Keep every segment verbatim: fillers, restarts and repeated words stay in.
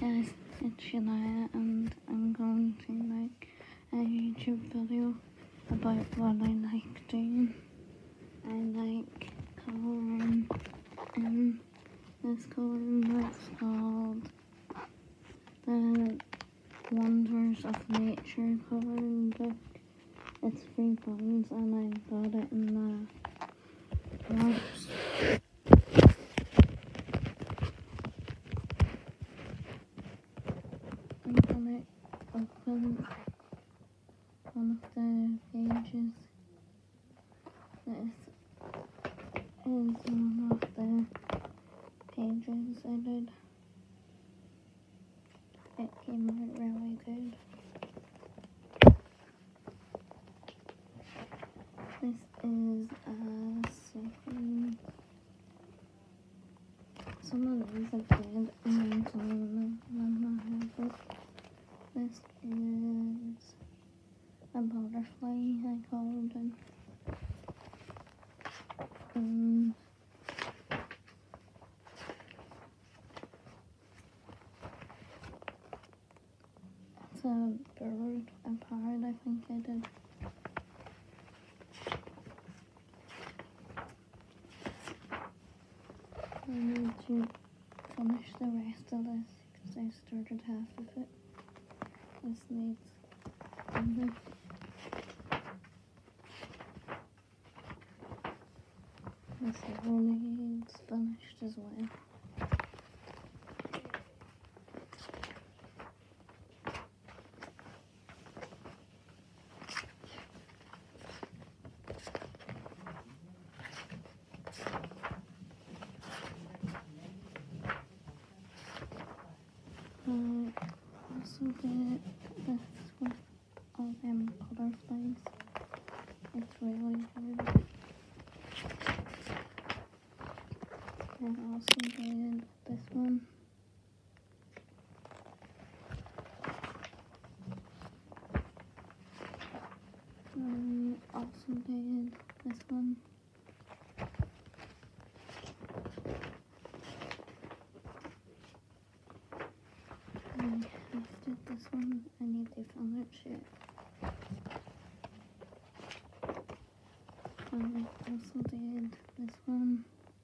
guys, it's Shania, and I'm going to make a YouTube video about what I like doing. I like colouring in this colouring book's called The Wonders of Nature colouring book. It's three pounds and I got it in the Marks. I'm gonna open one of the pages. This is one of the pages I did. It came out really good. This is a second. Some of these are good and then some of them I have it. This is a butterfly I called it. And it's a bird, a parrot I think I did. I need to finish the rest of this because I started half of it. This needs finish. This all needs finished as well. I also did this with all them butterflies. It's really good. I also did this one. I also did this one. I have did this one. I need to finish it. I also did this one.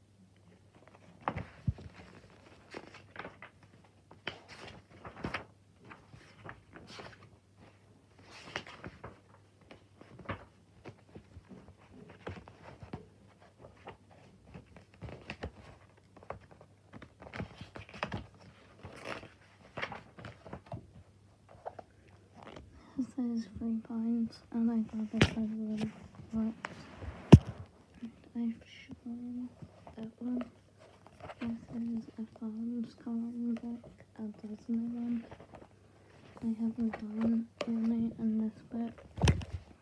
This is three pounds, and I got it at Little Marks. I've shown that one. This is a Tom's coloring book, a Disney one. I haven't done any in this book.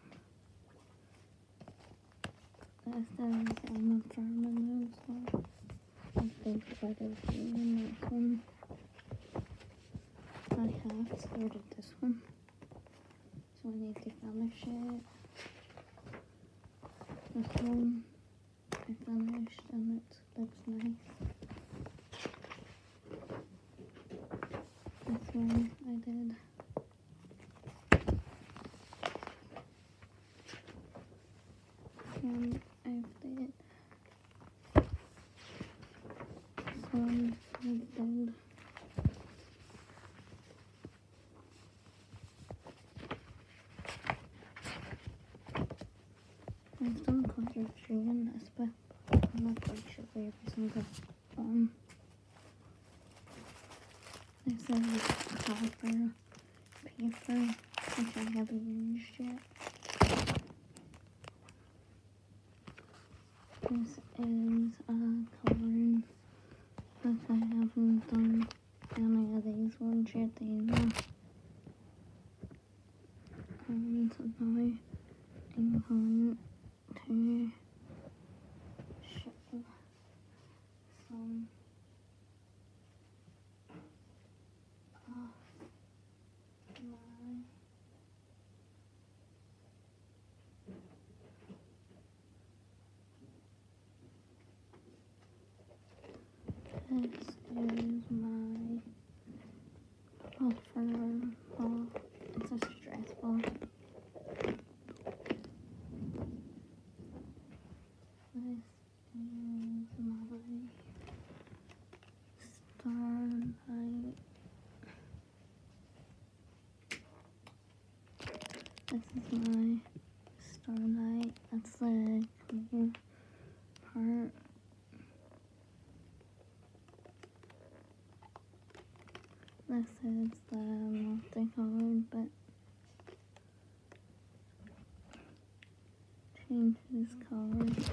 This is I'm a Farmer so I think better doing this one. I have started this one. So I need to finish it. This one I finished and it looks nice. This one I did. This one I did. This one I did. I've done quite a few in this, but I'm not quite sure every single one. This is copper paper, which I haven't used yet. This is a colouring book. I haven't done any of these ones yet either. And now I'm going to show some of my this is my Starlight. This is my Starlight. That's the clear part. This is the multicolored, but changes colors.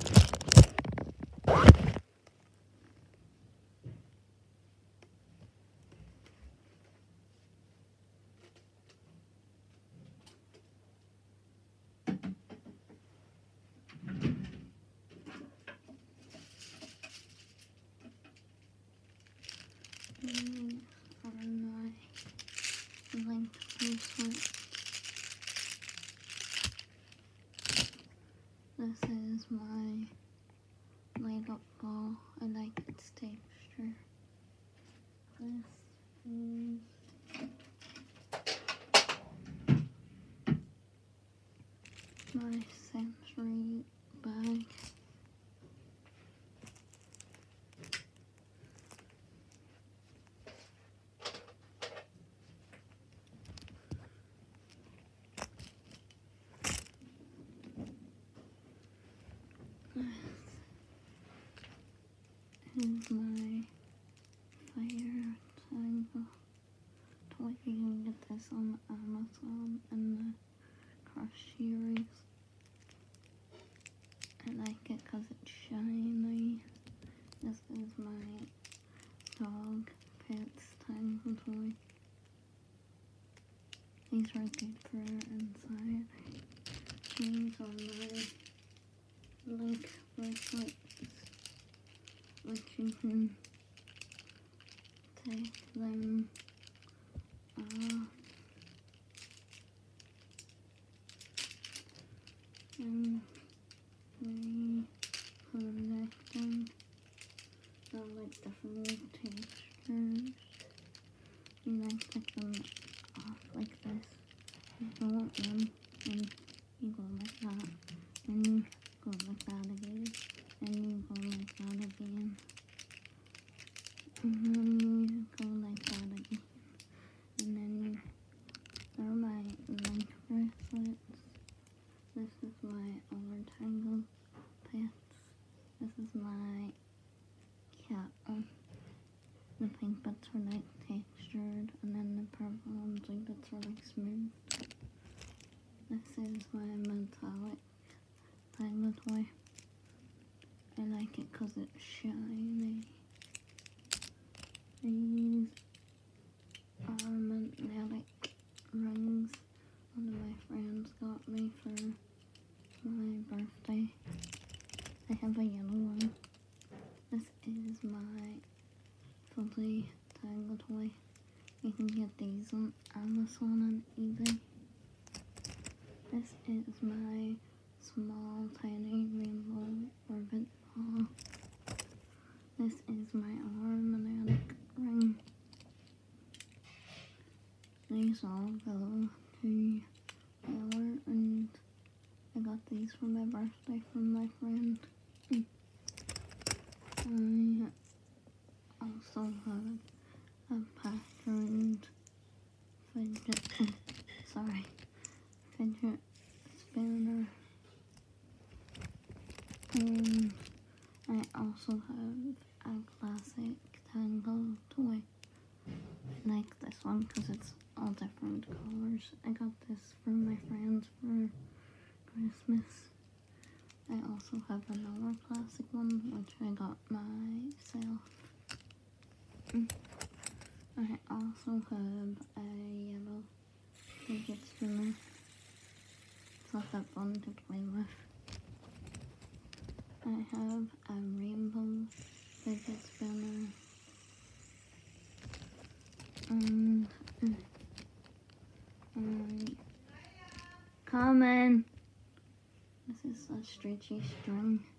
These are my linked bracelets. This is my light up ball. I like its texture. This is my sensory bag. This is my fire triangle toy. You can get this on Amazon in the Crush series. I like it because it's shiny. This is my dog pets tangle toy. These are good for inside. These are my link bracelets, which you can take them off and reconnect them. They're like different textures. You like take them off like this. You don't want them, and you go like that, and you go like that again, and you go like that again, and then you go like that again, and then you, they're my link bracelets. This is my overtangle pets. This is my cat one. The pink bits are like textured, and then the purple ones like bits are like smooth. This is my metallic tangle toy. I like it because it's shiny. These are magnetic rings. One of my friends got me for my birthday. I have a yellow one. This is my fuzzy tangle toy. You can get these on Amazon and eBay. This is my small tiny rainbow orbit ball. This is my magnetic ring. These all go together, and I got these for my birthday from my friend. I also have a patterned fidget, sorry, fidget spinner. And I also have a classic tangle toy. I like this one because it's all different colors. I got this from my friends for Christmas. I also have another plastic one, which I got myself. I also have a yellow fidget spinner. It's not that fun to play with. I have a rainbow fidget spinner. And, and come in. This is a stretchy string.